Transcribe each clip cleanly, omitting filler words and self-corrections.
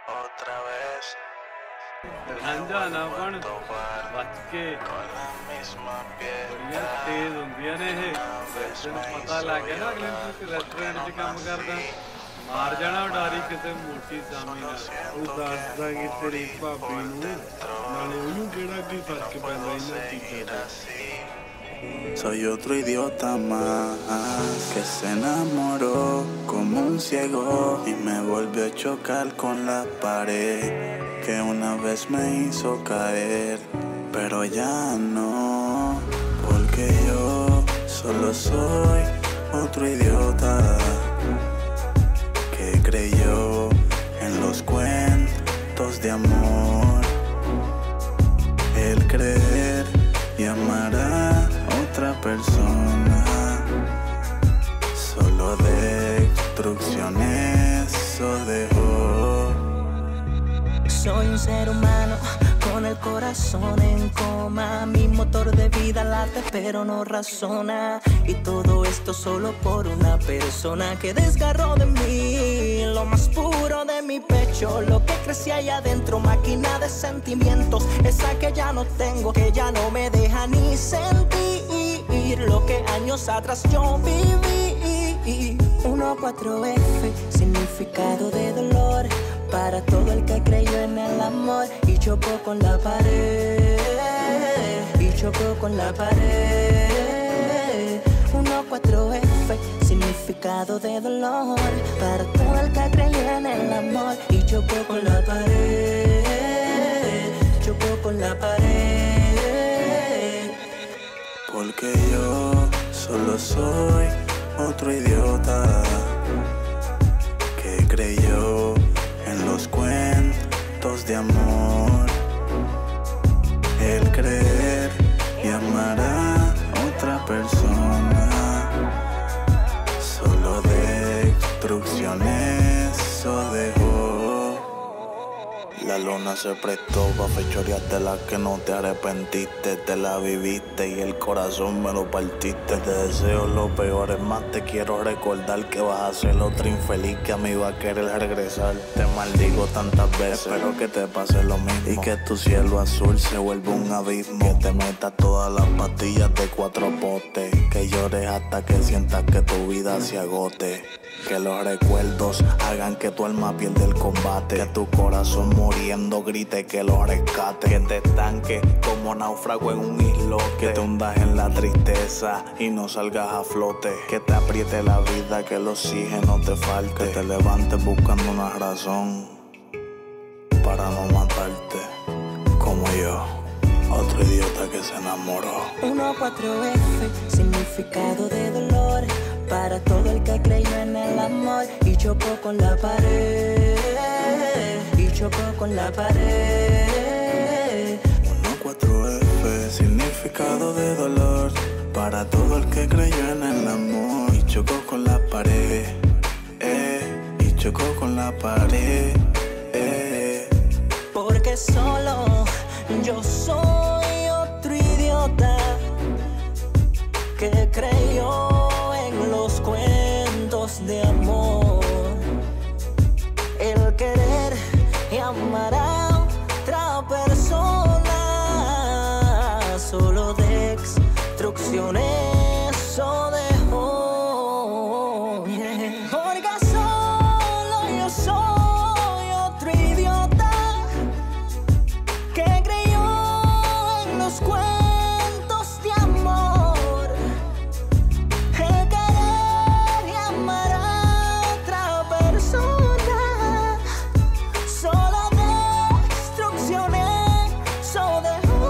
otra vez. अनजाना पण बच के बढ़िया तेज ਹੁੰਦੀਆਂ ਨੇ ਇਹ ਤੈਨੂੰ ਪਤਾ ਲੱਗ ਗਿਆ ਨਾ ਅਗਲੇ ਨੂੰ ਤੂੰ ਰੈਸਟੋਰੈਂਟ 'ਚ ਕੰਮ ਕਰਦਾ ਮਾਰ ਜਾਣਾ ਉਡਾਰੀ ਕਿਸੇ ਮੋਟੀ ਸਾਮੀ ਨਾਲ ਉਹ ਦੱਸਦਾ ਕਿ ਤੇਰੀ ਭਾਬੀ ਨੂੰ ਨਾਲੇ ਉਹਨੂੰ ਕਿਹੜਾ ਕੀ ਫਰਕ ਪੈਂਦਾ ਇਹਨਾਂ ਚੀਜ਼ਾਂ ਦਾ Soy otro idiota más que se enamoró como un ciego y me volvió a chocar con la pared que una vez me hizo caer, pero ya no, porque yo solo soy otro idiota que creyó en los cuentos de amor, el creer y amar a otra persona, solo destrucciones eso dejó. Soy un ser humano con el corazón en coma, mi motor de vida late pero no razona, y todo esto solo por una persona que desgarró de mí lo más puro de mi pecho, lo que crecí allá adentro, máquina de sentimientos, esa que ya no tengo, que ya no me deja ni sentir lo que años atrás yo viví. 14F, significado de dolor para todo el que creyó en el amor y chocó con la pared, y chocó con la pared. 14F, significado de dolor para todo el que creyó en el amor y chocó con la pared, chocó con la pared. Porque yo solo soy otro idiota que creyó en los cuentos de amor, el creer y amar a otra persona, solo destrucciones eso dejó. La luna se prestó pa' fechorearte la que no te arrepentiste, te la viviste y el corazón me lo partiste. Te deseo lo peor, es más te quiero recordar que vas a ser otra infeliz que a mí va a querer regresar. Te maldigo tantas veces, espero que te pase lo mismo y que tu cielo azul se vuelva un abismo, que te metas todas las pastillas de 4 potes, que llores hasta que sientas que tu vida se agote, que los recuerdos hagan que tu alma pierda el combate, que tu corazón muriendo grite que lo rescate, que te estanque como náufrago en un islote, que te hundas en la tristeza y no salgas a flote, que te apriete la vida, que el oxígeno te falte, que te levantes buscando una razón para no matarte, como yo, otro idiota que se enamoró. 14F, significado de dolor para todo el que creyó en el amor y chocó con la pared, y chocó con la pared. 14F, significado de dolor para todo el que creyó en el amor y chocó con la pared, y chocó con la pared, Porque solo yo soy otro idiota que creyó en los cuentos de amor, el querer y amar a otra persona, solo destrucciones eso dejó. Porque solo yo soy otro idiota que creyó en los cuentos de amor, el querer y amar a otra persona, solo destrucciones eso dejó.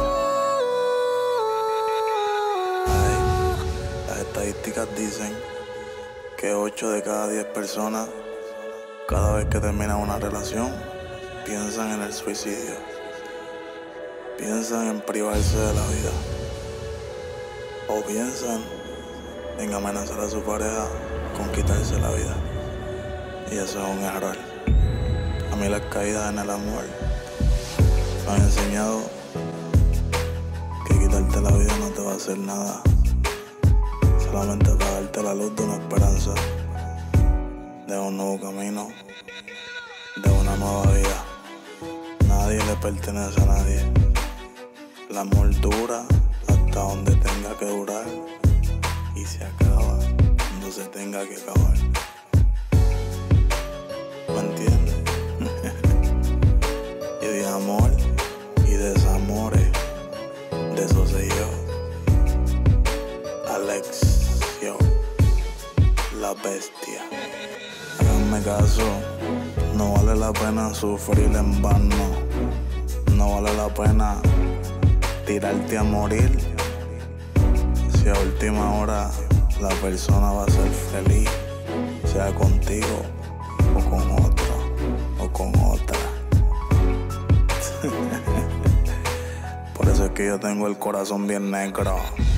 Las estadísticas dicen que 8 de cada 10 personas, cada vez que terminan una relación, piensan en el suicidio, piensan en privarse de la vida, o piensan en amenazar a su pareja con quitarse la vida. Y eso es un error. A mí las caídas en el amor me han enseñado que quitarte la vida no te va a hacer nada, solamente para darte la luz de una esperanza, de un nuevo camino de una nueva vida. Nadie le pertenece a nadie. El amor dura hasta donde tenga que durar y se acaba cuando se tenga que acabar. ¿Me entiendes? Y de amor y desamores, de eso sé yo. Alex, yo, la bestia. Háganme caso, no vale la pena sufrir en vano. No vale la pena tirarte a morir si a última hora la persona va a ser feliz, sea contigo o con otro o con otra. Por eso es que yo tengo el corazón bien negro.